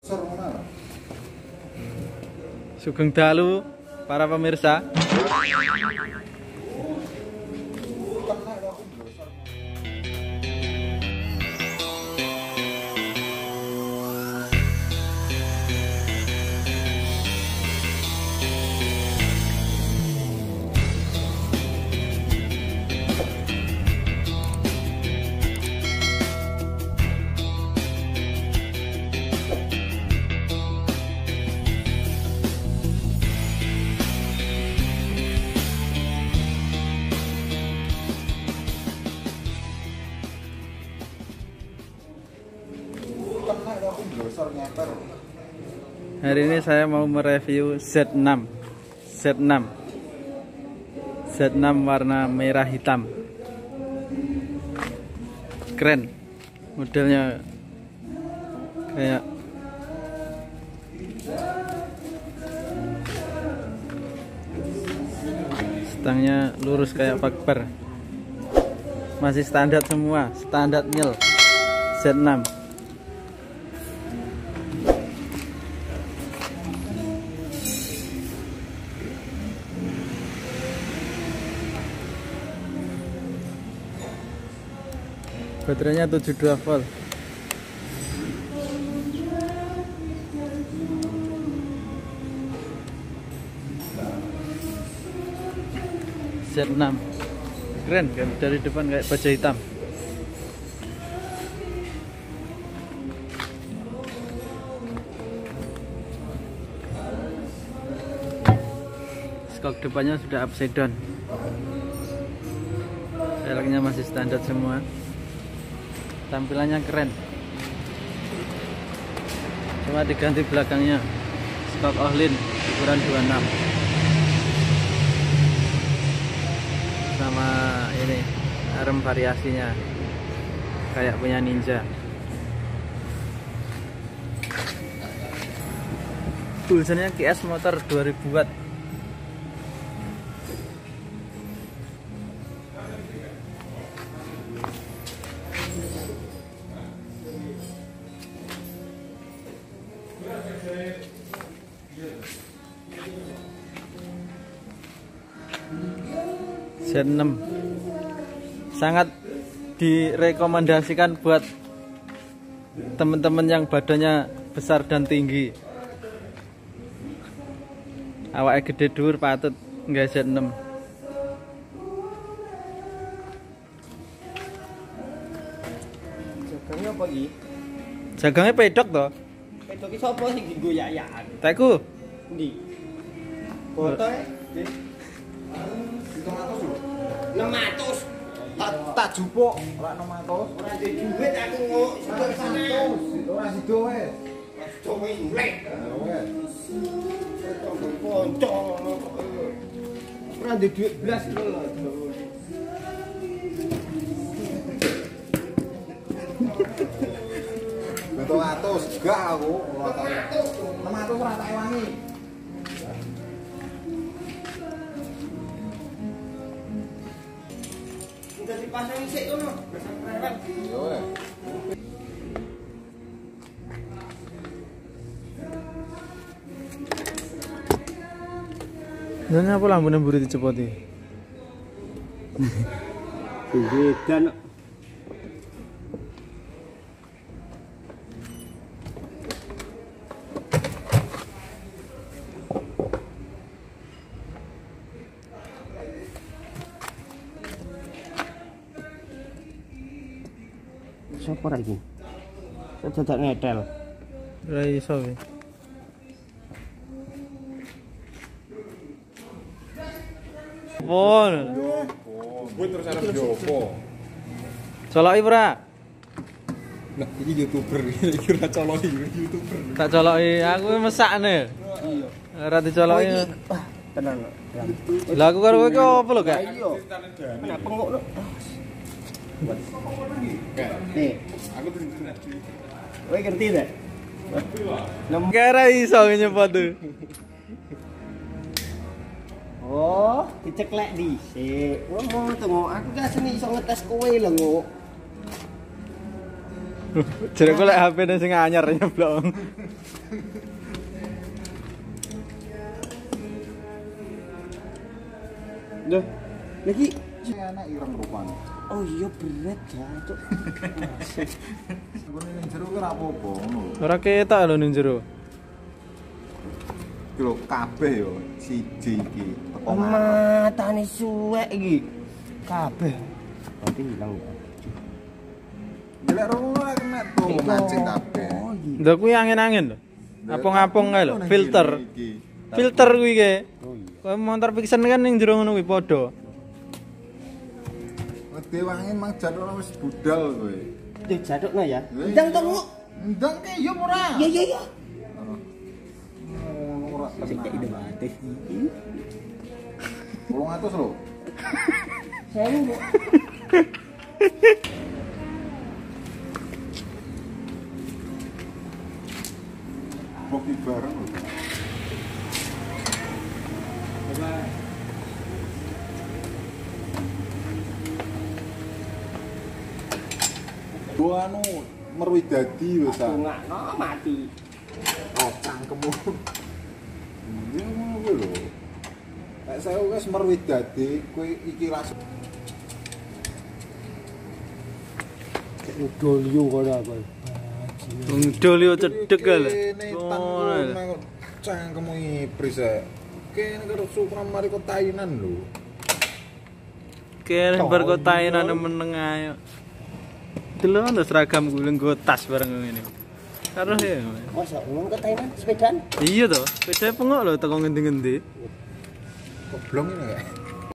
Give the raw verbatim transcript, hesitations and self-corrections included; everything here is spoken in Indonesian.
Sugeng dalu para pemirsa. Hari ini saya mau mereview Z enam Z enam Z enam warna merah hitam. Keren modelnya, kayak stangnya lurus kayak bakbar. Masih standar semua, standar nyel Z enam. Baterainya tujuh puluh dua volt. Z enam keren kan, dari depan kayak baja hitam. Skok depannya sudah upside down. Velgnya masih standar semua. Tampilannya keren, cuma diganti belakangnya skok Ohlin ukuran dua puluh enam sama ini arem variasinya kayak punya Ninja. Tulisannya K S motor dua ribu watt. Z enam sangat direkomendasikan buat teman-teman yang badannya besar dan tinggi. Awaknya gede dhuwur patut nggak Z enam. Jagangnya apa iki? Jagangnya pedok toh. Pedok iki sapa sing dienggo yayan? Teku. Endi? Botoke? enam ratus. Tak tak jupuk ora enam ratus. Ora duwe duit aku ngok satu seratus. Ora sido wae. Sido wae nglek. Ya wes. Poncong. Ora duwe duit blas lho. Betul ratus gak aku. enam ratus ora tak ewangi. Udah dipasang sik kono. Yo weh. Nanya apa lambune mburi dicepoti? Bedan. Siapa lagi? Saya jajak ngetel. Ora iso we. Pon. Gue terus arep jopo. Coloki ora? Nah, ini YouTuber, ini ora coloki YouTuber. Tak coloki, aku mesakne. Iya. Ora dicoloki. Wah, tenan. Lah aku karo kowe apa lho, Kak? Iya. Kenapa pengok lho? Enggak. Nih, Aku tuh ngerti. kowe ngerti dah? Kira iso nyepot tuh. Oh, diceklek dhisik. Ngomong to, aku gak seni iso ngetes kowe lho, Nguk. Jadi aku lek H P dan sing anyar nyeblok. Loh, lagi enak ireng rupane. Oh iya berat ya, Cuk. Ngene ning jero ora apa-apa ngono. Ora ketok lho ning jero. Iki lho kabeh yo siji iki. Teko Matane suwek iki. Kabeh. Nanti hilang ya. Lek rono ora kena tuh ngancing kabeh. Oh iya. Lho kuwi angin-angin lho. Apong-apong kae lho, filter. Filter kuwi ke. Oh iya. Kowe motor Pixen kan ning jero ngono kuwi padha. Wedi wangin mang jadul wis budal kowe. Duh jadukna ya. Ndang to, Bu. Ndang ke yo ora. Iya iya iya. Ora Sik kayak ide mati. Bolong atus lho. Saya Bu. Kopi bareng lho. Gua anu merwi dadi wis ah. Ngakno mati. Oh, cangkemmu. Ini ngono kuwi lho. Nek saya wis merwi dadi, kowe iki langsung Dolio kok apa. Wong dolio cedhek lho. Oh, cangkemmu ibris ae. Kene karo Supra mari kok tainan lho. Kene bar kok tainan meneng ayo. Delok ana seragam gue nggo tas bareng ngene. Karo ya. Masa ngomong ke Thailand sepedaan? Iya to, sepeda pengok lho teko ngendi-ngendi. Kok blong ini ya?